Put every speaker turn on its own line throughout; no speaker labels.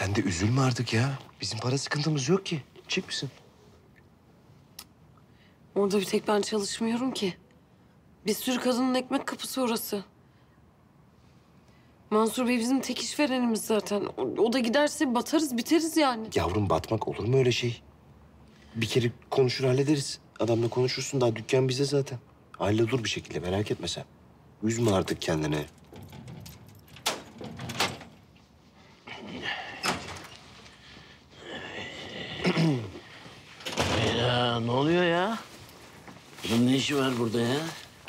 sen de üzülme artık ya. Bizim para sıkıntımız yok ki. Çık mısın?
Orada bir tek ben çalışmıyorum ki. Bir sürü kadının ekmek kapısı orası. Mansur Bey bizim tek işverenimiz zaten. O da giderse batarız, biteriz yani.
Yavrum batmak olur mu öyle şey? Bir kere konuşur hallederiz. Adamla konuşursun, daha dükkan bize zaten. Hallolur bir şekilde, merak etme sen. Üzme artık kendini.
Ya ne oluyor ya? Bunun ne işi var burada ya?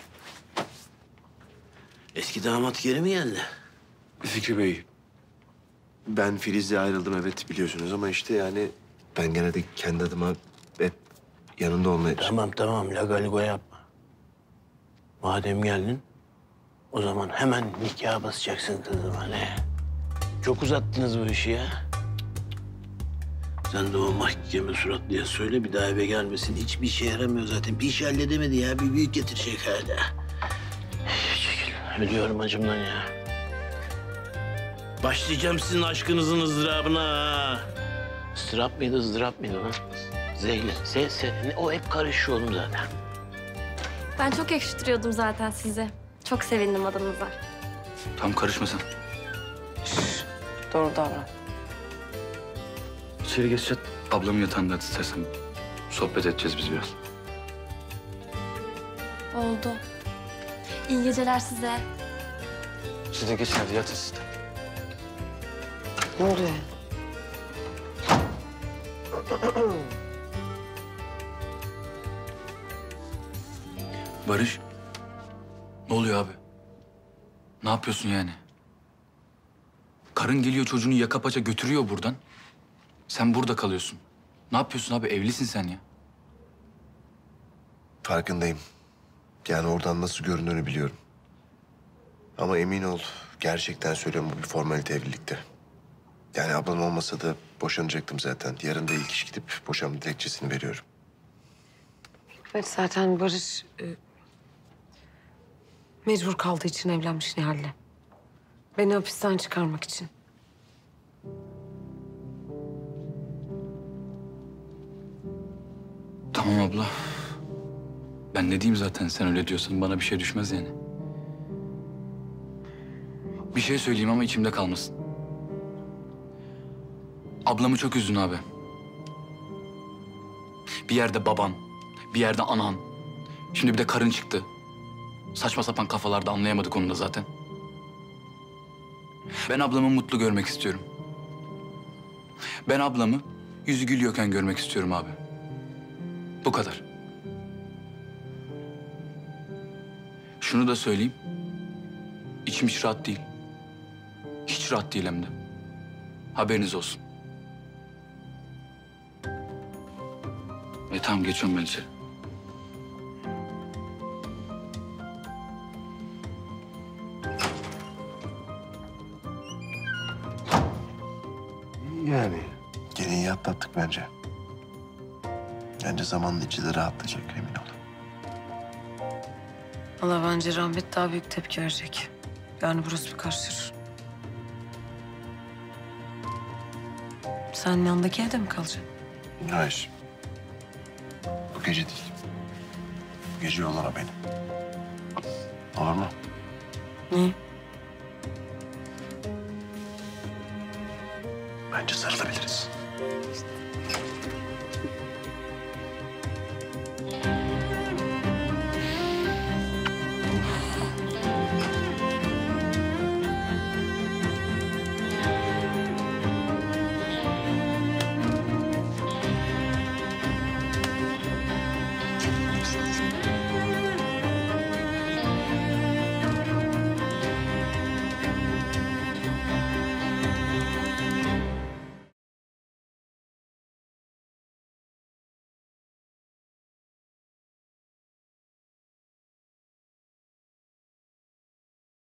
Eski damat geri mi geldi?
Fikri Bey, ben Filiz'le ayrıldım evet biliyorsunuz ama işte yani ben gene de kendi adıma hep yanında olmayı...
Tamam lagaligo yapma. Madem geldin o zaman hemen nikaha basacaksın kızım hani. Çok uzattınız bu işi ya. Sen de o mahkeme suratlıya söyle bir daha eve gelmesin. Hiçbir işe yaramıyor zaten. Bir iş halledemedi ya. Bir büyük getirecek hala. Çekil. Ölüyorum acımdan ya. Başlayacağım sizin aşkınızın ızdırabına ha. Izdırap mıydı, ızdırap mıydı lan? Zehli. O hep karışıyor oğlum zaten.
Ben çok yakıştırıyordum zaten sizi. Çok sevindim adınıza.
Tam karışma sen.
Doğru davran.
İçeri geç yat. Ablamın yatağında istersen sohbet edeceğiz biz biraz.
Oldu. İyi geceler size.
Siz de geçin hadi yatın siz de.
Ne oluyor?
Barış. Ne oluyor abi? Ne yapıyorsun yani? Karın geliyor çocuğunu yaka paça götürüyor buradan. Sen burada kalıyorsun. Ne yapıyorsun abi? Evlisin sen ya.
Farkındayım. Yani oradan nasıl göründüğünü biliyorum. Ama emin ol, gerçekten söylüyorum bu bir formalite evlilikte. Yani ablam olmasa da boşanacaktım zaten. Yarın da ilk iş gidip boşanma dilekçesini veriyorum.
Evet zaten Barış mecbur kaldığı için evlenmiş Nihal'le. Beni hapisten çıkarmak için.
Tamam abla. Ben ne diyeyim zaten sen öyle diyorsan bana bir şey düşmez yani. Bir şey söyleyeyim ama içimde kalmasın. Ablamı çok üzdün abi. Bir yerde baban, bir yerde anan. Şimdi bir de karın çıktı. Saçma sapan kafalarda anlayamadık onu da zaten. Ben ablamı mutlu görmek istiyorum. Ben ablamı yüzü gülüyorken görmek istiyorum abi. Bu kadar. Şunu da söyleyeyim. İçim hiç rahat değil. Hiç rahat değil hem de. Haberiniz olsun. Tamam geçiyorum ben içeri.
Yani gene iyi atlattık bence. Bence zamanla içi de rahatlayacak emin ol.
Valla bence Rahmet daha büyük tepki verecek. Yani burası bir karışır. Sen yanındaki evde mi kalacaksın?
Hayır. Bu gece değil. Bu gece yollara beni. Olur mu?
Niye?
Bence sarılabiliriz.